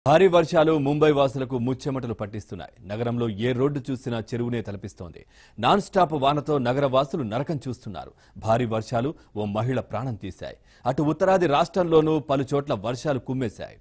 భారీ వర్షాలు ముంబై వాసులకు ముచ్చెమటలు పట్టిస్తున్నాయి. నగరంలో ఏ రోడ్డు చూసినా చెరువునే తలపిస్తోంది. నాన్ స్టాప్ వానతో నగర వాసులు నరకం చూస్తున్నారు. భారీ వర్షాలు ఓ మహిళ ప్రాణం తీశాయి. అటు ఉత్తరాది రాష్ట్రంలోనూ పలు చోట్ల వర్షాలు కుమ్మేశాయి.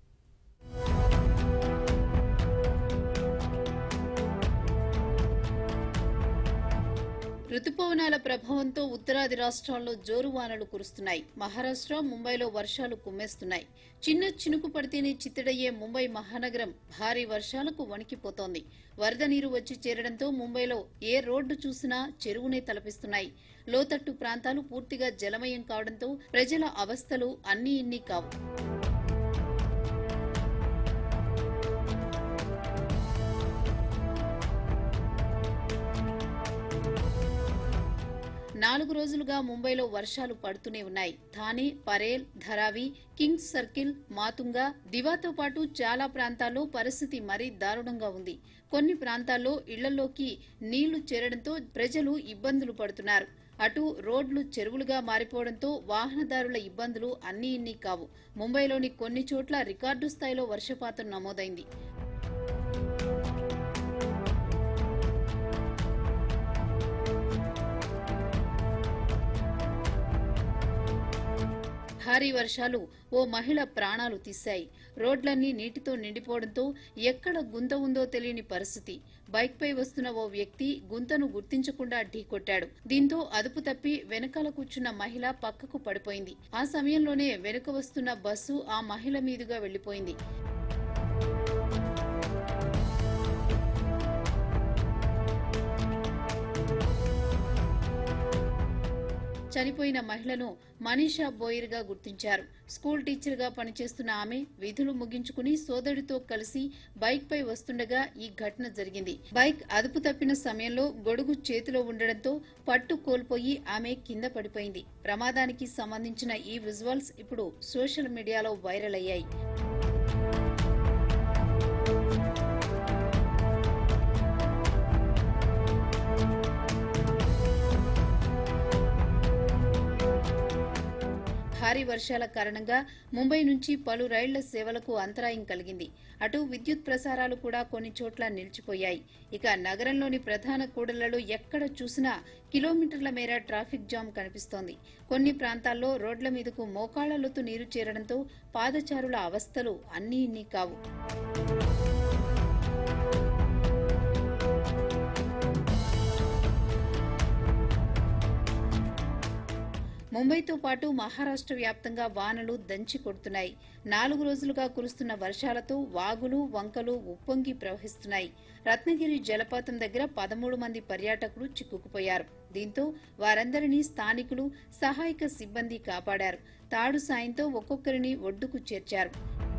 రుతుపవనాల ప్రభావంతో ఉత్తరాది రాష్ట్రాల్లో జోరు వానలు కురుస్తున్నాయి. మహారాష్ట్ర, ముంబైలో వర్షాలు కుమ్మేస్తున్నాయి. చిన్న చినుకు పడితేనే చిత్తడయ్యే ముంబై మహానగరం భారీ వర్షాలకు వణికిపోతోంది. వరద నీరు వచ్చి చేరడంతో ముంబైలో ఏ రోడ్డు చూసినా చెరువునే తలపిస్తున్నాయి. లోతట్టు ప్రాంతాలు పూర్తిగా జలమయం కావడంతో ప్రజల అవస్థలు అన్నీ ఇన్ని కావు. నాలుగు రోజులుగా ముంబైలో వర్షాలు పడుతూనే ఉన్నాయి. థానే, పరేల్, ధరావి, కింగ్స్ సర్కిల్, మాతుంగా, దివాతో పాటు చాలా ప్రాంతాల్లో పరిస్థితి మరీ దారుణంగా ఉంది. కొన్ని ప్రాంతాల్లో ఇళ్లలోకి నీళ్లు చేరడంతో ప్రజలు ఇబ్బందులు పడుతున్నారు. అటు రోడ్లు చెరువులుగా మారిపోవడంతో వాహనదారుల ఇబ్బందులు అన్నీ ఇన్ని కావు. ముంబైలోని కొన్ని చోట్ల రికార్డు స్థాయిలో వర్షపాతం నమోదైంది. భారీ వర్షాలు ఓ మహిళ ప్రాణాలు తీశాయి. రోడ్లన్నీ నీటితో నిండిపోవడంతో ఎక్కడ గుంత ఉందో తెలియని పరిస్థితి. బైక్పై వస్తున్న ఓ వ్యక్తి గుంతను గుర్తించకుండా ఢీకొట్టాడు. దీంతో అదుపు తప్పి వెనకాల కూర్చున్న మహిళ పక్కకు పడిపోయింది. ఆ సమయంలోనే వెనుక వస్తున్న బస్సు ఆ మహిళ మీదుగా వెళ్లిపోయింది. చనిపోయిన మహిళను మనీషా బోయిర్గా గుర్తించారు. స్కూల్ టీచర్గా పనిచేస్తున్న ఆమె విధులు ముగించుకుని సోదరుడితో కలిసి బైక్ పై వస్తుండగా ఈ ఘటన జరిగింది. బైక్ అదుపు తప్పిన సమయంలో గొడుగు చేతిలో ఉండడంతో పట్టు కోల్పోయి ఆమె కింద పడిపోయింది. ప్రమాదానికి సంబంధించిన ఈ విజువల్స్ ఇప్పుడు సోషల్ మీడియాలో వైరల్ అయ్యాయి. భారీ వర్షాల కారణంగా ముంబై నుంచి పలు రైళ్ల సేవలకు అంతరాయం కలిగింది. అటు విద్యుత్ ప్రసారాలు కూడా కొన్ని చోట్ల నిలిచిపోయాయి. ఇక నగరంలోని ప్రధాన కూడళ్లలో ఎక్కడ చూసినా కిలోమీటర్ల మేర ట్రాఫిక్ జామ్ కనిపిస్తోంది. కొన్ని ప్రాంతాల్లో రోడ్ల మీదకు మోకాళ్ల లోతు నీరు చేరడంతో పాదచారుల అవస్థలు అన్నీ ఇన్ని కావు. ముంబైతో పాటు మహారాష్ట్ర వ్యాప్తంగా వానలు దంచి కొడుతున్నాయి. 4 రోజులుగా కురుస్తున్న వర్షాలతో వాగులు, వంకలు ఉప్పొంగి ప్రవహిస్తున్నాయి. రత్నగిరి జలపాతం దగ్గర 13 మంది పర్యాటకులు చిక్కుకుపోయారు. దీంతో వారందరినీ స్థానికులు, సహాయక సిబ్బంది కాపాడారు. తాడు సాయంతో ఒక్కొక్కరిని ఒడ్డుకు చేర్చారు.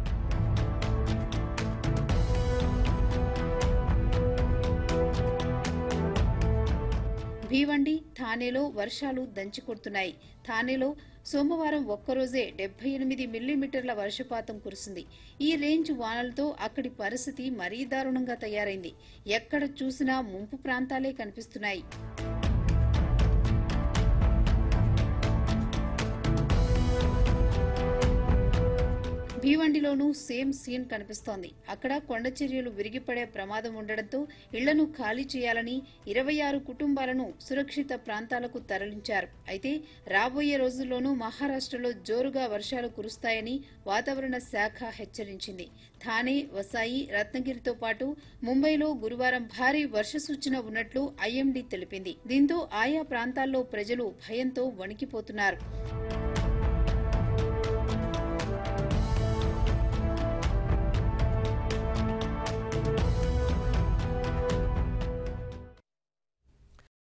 భీవండి, థానేలో వర్షాలు దంచికొడుతున్నాయి. థానేలో సోమవారం ఒక్కరోజే 78 మిల్లీమీటర్ల వర్షపాతం కురిసింది. ఈ రేంజ్ వానలతో అక్కడి పరిస్థితి మరీ దారుణంగా తయారైంది. ఎక్కడ చూసినా ముంపు ప్రాంతాలే కనిపిస్తున్నాయి. భీవండిలోనూ సేమ్ సీన్ కనిపిస్తోంది. అక్కడ కొండ చర్యలు విరిగిపడే ప్రమాదం ఉండడంతో ఇళ్లను ఖాళీ చేయాలని 26 కుటుంబాలను సురక్షిత ప్రాంతాలకు తరలించారు. అయితే రాబోయే రోజుల్లోనూ మహారాష్ట్రలో జోరుగా వర్షాలు కురుస్తాయని వాతావరణ శాఖ హెచ్చరించింది. థానే, వసాయి, రత్నగిరితో పాటు ముంబైలో గురువారం భారీ వర్ష సూచన ఉన్నట్లు ఐఎండీ తెలిపింది. దీంతో ఆయా ప్రాంతాల్లో ప్రజలు భయంతో వణికిపోతున్నారు.